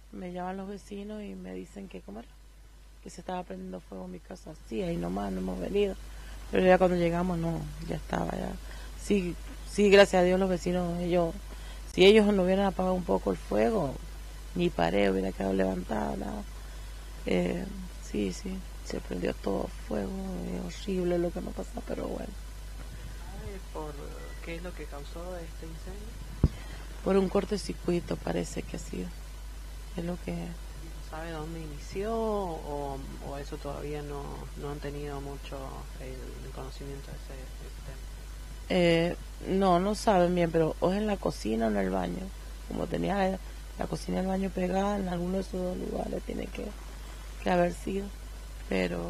Me llaman los vecinos y me dicen que, ¿cómo era? Que se estaba prendiendo fuego en mi casa. Sí, ahí nomás, no hemos venido. Pero ya cuando llegamos, no, ya estaba, ya. Sí, sí, gracias a Dios los vecinos, si ellos no hubieran apagado un poco el fuego, ni pared hubiera quedado levantada, nada. Eh, sí, sí, se prendió todo fuego, es horrible lo que nos pasa, pero bueno. ¿Sabe por qué es lo que causó este incendio? Por un cortocircuito parece que ha sido, es lo que... ¿Sabe dónde inició o eso todavía no han tenido mucho el conocimiento de ese tema? Eh, no, no saben bien, pero o es en la cocina o en el baño. Como tenía la cocina y el baño pegada, en alguno de esos dos lugares tiene que haber sido. Pero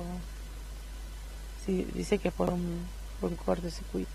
sí, dice que por un cortocircuito.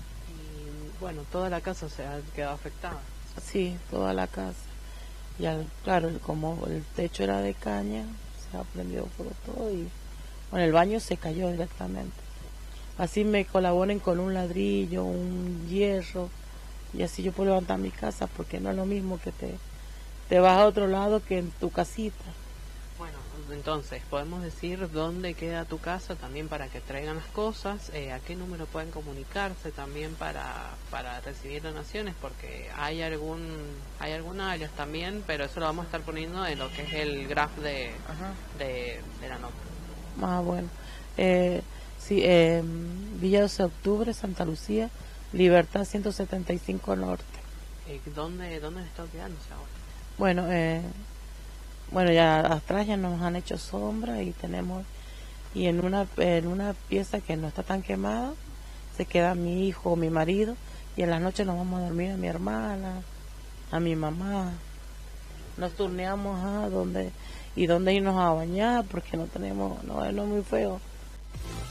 Y bueno, toda la casa se ha quedado afectada. Sí, toda la casa. Y claro, como el techo era de caña, se ha prendido por todo y bueno, el baño se cayó directamente. Así me colaboren con un ladrillo, un hierro, y así yo puedo levantar mi casa, porque no es lo mismo que te vas a otro lado que en tu casita. Bueno, entonces, podemos decir dónde queda tu casa también para que traigan las cosas, a qué número pueden comunicarse también para recibir donaciones, porque hay algunas áreas también, pero eso lo vamos a estar poniendo en lo que es el graph Ajá. de la nota. Más bueno. Sí, Villa 12 de Octubre, Santa Lucía, Libertad 175 Norte. ¿Dónde está quedándose ahora? Bueno, bueno, ya atrás ya nos han hecho sombra y tenemos, y en una pieza que no está tan quemada, se queda mi hijo o mi marido, y en las noches nos vamos a dormir a mi hermana, a mi mamá. Nos turneamos a dónde irnos a bañar, porque no tenemos, no es muy feo